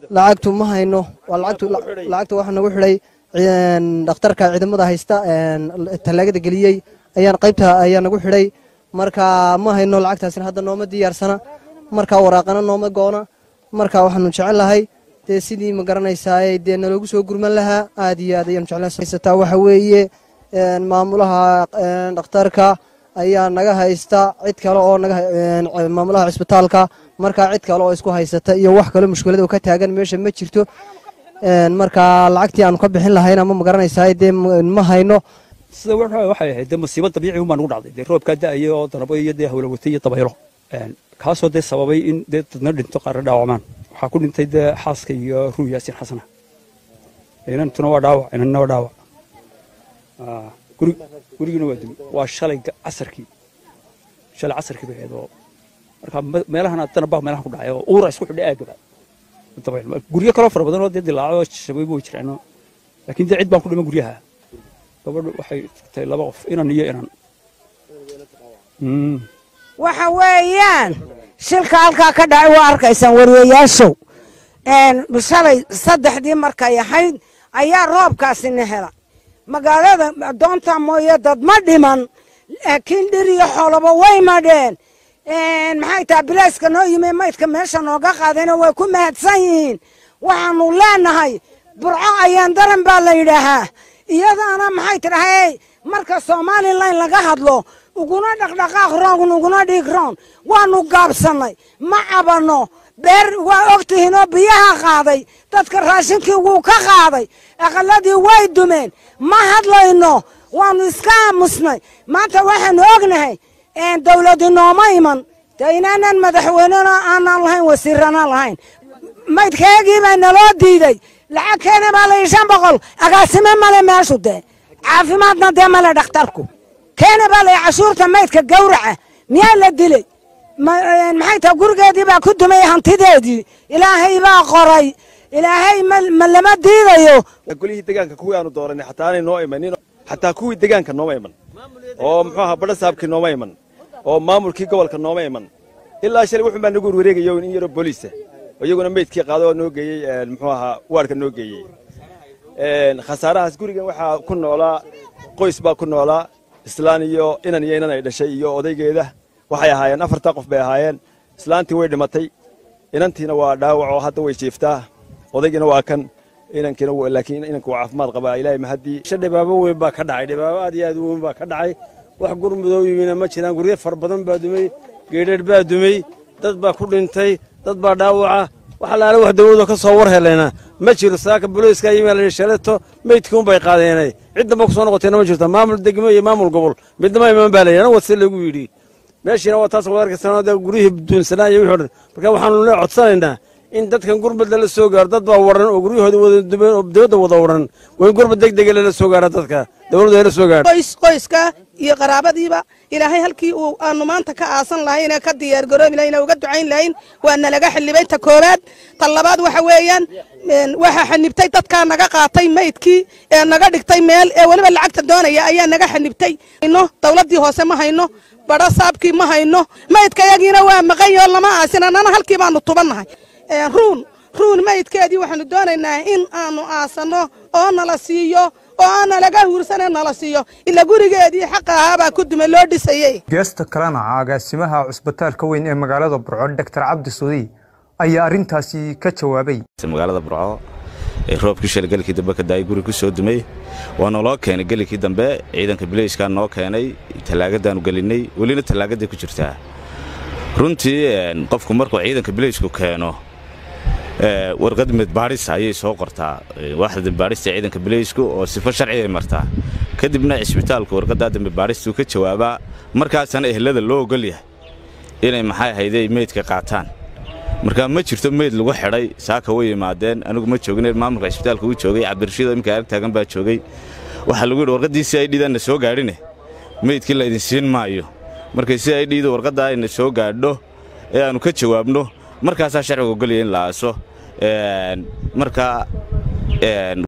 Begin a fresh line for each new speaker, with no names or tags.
lacagtu ma hayno lacagtu waxa nagu xidhay dhakhtarka ciidamada haysta talaagada geliyay ayaan qaybta ayaa nagu xidhay marka ma hayno lacagtaasina hadda nooma diyaarsana marka waraaqana nooma goona marka waxaanu jecelahay sidii ma garanaysaa naloogu soo gurman lahaa aad iyo aad ayaan jeclaysataa waxa weeye maamulaha dhakhtarka ayaa naga haysta cid kale oo maamulaha cisbitaalka marka cid kale oo isku haysata iyo wax kale mushkilada ka taagan meesha ma jirto marka lacagtii aanu ka bixin lahayn ama ma garanaysaa ma hayno
sida waxay ahayd musiibo dabiici uma nagu dhacday roobka da'ay oo danabo iyo hawlo watay iyo dabaylo kaasoo sababay in dadna dhinto qaar dhaawacmaan waxa ku dhintay xaaska iyo Ruu Yaasin Xasan inantuna waa dhaawac inanna waa dhaawac guriguna waa shalay casarkii baheedo marka meelahan adana baa meelahan ku dhacay oo uura isku xidhay aagaba dabayl guriga kala far badan oo dilaaco shabay buu jiraan laakiin cid baan ku dhiman guriyaha gabadhu waxay tagtay laba qof inan iyo inan
waxa weeyaan shilka halka ka dhacay waa arkaysan wariyayaashow shalay saddexdii markay ahayd ayaa roobkaasi hela magaalada doonta mooye dad ma dhiman laakiin dhir iyo xoolaba way madheen maxay tahay bilayska noo yimid maydka meesha nooga qaadayna way ku mahadsan yihiin waxaanu leenahay burco ayaan daran baa la yidhaahaa iyadaana maxay tidhahay marka Somaliland laga hadlo uguna dhaqdhaqaaq roon uguna dhiig roon waanu gaabsanay ma cabano beer waa ogtihiin oo biyaha qaaday dadka raashinkii wuu ka qaaday aqaladii way dumeen ma hadlayno waanu iska aamusnay maanta waxaanu ognahay dawladdu nooma iman inaanan madaxweynena aanan lahayn wasiirana lahayn maydkeegii baa naloo diiday lacag keena baa la 500 agaasime male meeshu caafimaadna male dhakhtarku keena baa la cashuurta maydka gowraca miyaa la dilay maxay tahay gurigeedii baa ku dumay hantideedii ilaahay baa qoray ilaahay ma lama diidayo
golihii deegaanka kuwii aanu dooranay xataa aanay noo imanin xataa kuwii deegaanka nooma iman oo muxuu ahaa badha saabkii nooma iman oo maamulkii gobolka nooma iman ilaa shalay wuxuu baa nagu wareegayo in yaro booliis iyaguna meydkii qaado oo noo geeyay muxuu ahaa waarka noo geeyay khasaarahaas gurigan waxa ku noolaa qoys baa ku noolaa islaan iyo inan ay dhashay iyo odaygeeda waxay ahaayeen 4 qof bay ahaayeen islaantii way dhimatay inantiina waa dhaawac oo hadda way jiiftaa odaygiina waa kan inankiina laakiin inanku waa caafimaad qabaa ilaahay mahadii
dhibaabo weyn baa ka dhacay dhibaabo aad iyo aad u weyn baa ka dhacay wax gurmudoo yimina ma jiraan guryo far badan baa dumay geedhar baa dumay dad baa ku dhintay dad baa dhaawaca waxa la wax dawladda ka soo war helayna ma jiro saaka booliiska yimaal shalato meydkuun bay qaadeenay cidda ma ku soo noqotay ma jirto maamul degmo iyo maamul gobol midnimo iman baalayna wasi lagu yiri meeshina waa taas wada arkaysanada guriyada duunsanaa iyo wixii marka waxaanu la codsanaynaa in dadkan gurbad la soo gaar dad baa waran oo guryahooda wada dumeen oo dawladda wada waran way gurbad degdeg la soo gaar dadka dawladda la soo gaar
qoyska iyo qaraabadiiba ilaahay halkii uu aanu maanta ka aasan lahayn ka diyaar garoobi lahayn uga ducayn lahayn waana laga xilibay ta koobaad tan labaad waxa weeyaan waxa xanibtay dadka naga qaatay maydkii ee naga dhigtay meel ee waliba lacagta doonaya ayaa naga xanibtay dawladii hoose ma hayno badha saabkii ma hayno maydkayagiina waa maqan yahay lama aasinana halkii baanu tubanahay ruun maydkeedii waxaanu doonaynaa in aanu aasano oo nala siiyo oo aan laga huursan nala siiyo ila gurigeedii xaq ahaa ku dumay loo dhisayay
geesta kalena agaasimaha cusbitaalka weyn ee magaalada Burco Dr. Cabdi Suudi ayaa arintaasi ka jawaabay
magaalada Burco ee roobkii shalgalkii dambe ka daay guri ku soo dumay waana loo keenay galkii dambe ciidanka bilayska noo keenay talaagadan u galinay walina talaagada ku jirtaa runtii qofku markuu ciidanka bilaysku keeno warqad mid baaris ayay soo qortaa waaxda baarista ciidanka bilaysku oo sifo sharci ay martaa kadibna cisbitaalka warqadda dambe baaristu ka jawaabaa markaasna ehlada loo ogol yahay inay maxay hayday meydka qaataan marka ma jirto meyd lagu xidhay saaka way yimaadeen anigu ma joogin maamulka cisbitaalka uu joogay Cabdirashiid imka arag taagan baa joogay waxa lagu yiri warqadiisa ay dhidana soo gaarine meydkii la idin siin maayo markay si ay dhiido warqadda ay soo gaadho ee aanu ka jawaabno markaas sharciga ogol yahay in la aaso marka